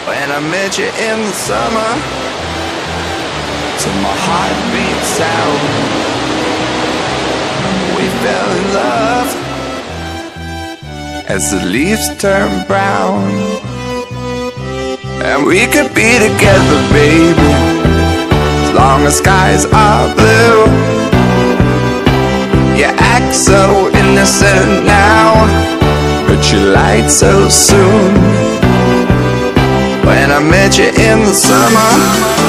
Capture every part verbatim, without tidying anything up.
When I met you in the summer, to my heartbeat sound, we fell in love as the leaves turn brown. And we could be together, baby, as long as skies are blue. You act so innocent now, but you lied so soon. When I met you in the summer,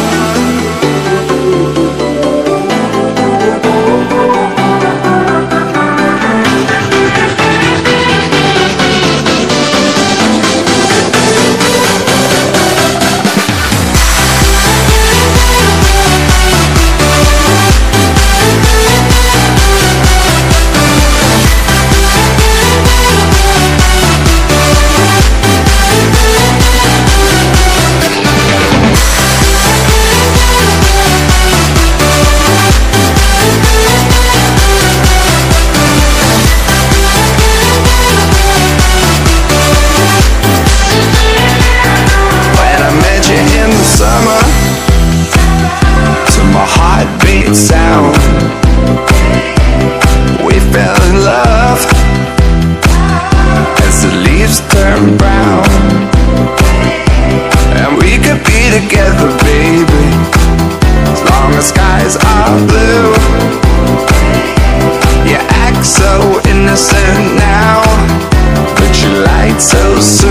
heartbeat sound, we fell in love as the leaves turn brown. And we could be together, baby, as long as skies are blue. You act so innocent now, but you lied so soon.